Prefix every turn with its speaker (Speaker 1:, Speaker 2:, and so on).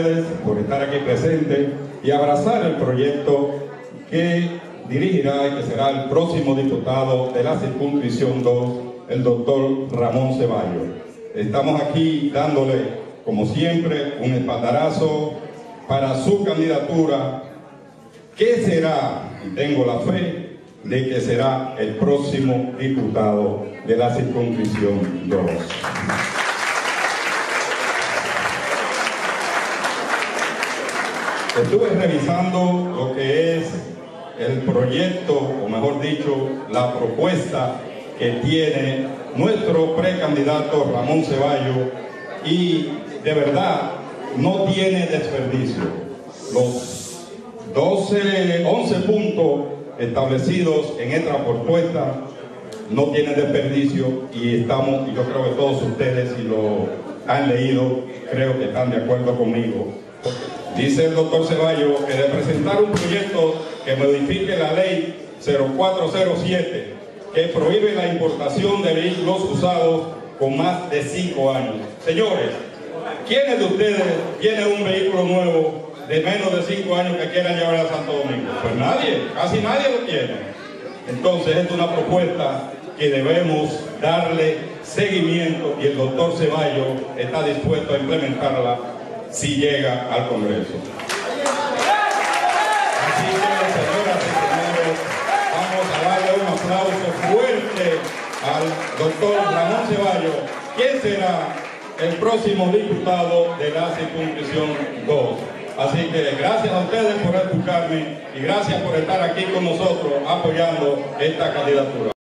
Speaker 1: ustedes por estar aquí presentes y abrazar el proyecto que dirigirá y que será el próximo diputado de la circunscripción 2, el doctor Ramón Ceballos. Estamos aquí dándole, como siempre, un espaldarazo para su candidatura, que será, y tengo la fe, de que será el próximo diputado de la circunscripción 2. Estuve revisando lo que es el proyecto, o mejor dicho, la propuesta que tiene nuestro precandidato Ramón Ceballos, y de verdad no tiene desperdicio. Los 11 puntos establecidos en esta propuesta no tienen desperdicio, y yo creo que todos ustedes, si lo han leído, creo que están de acuerdo conmigo. Dice el doctor Ceballos que de presentar un proyecto que modifique la ley 0407, que prohíbe la importación de vehículos usados con más de 5 años. Señores, ¿quiénes de ustedes tienen un vehículo nuevo de menos de 5 años que quieran llevar a Santo Domingo? Pues nadie, casi nadie lo tiene. Entonces, es una propuesta que debemos darle seguimiento, y el doctor Ceballos está dispuesto a implementarla si llega al Congreso. Así que, señoras y señores, vamos a darle un aplauso fuerte al doctor Ramón Ceballos, quien será el próximo diputado de la circunscripción 2. Así que gracias a ustedes por escucharme y gracias por estar aquí con nosotros apoyando esta candidatura.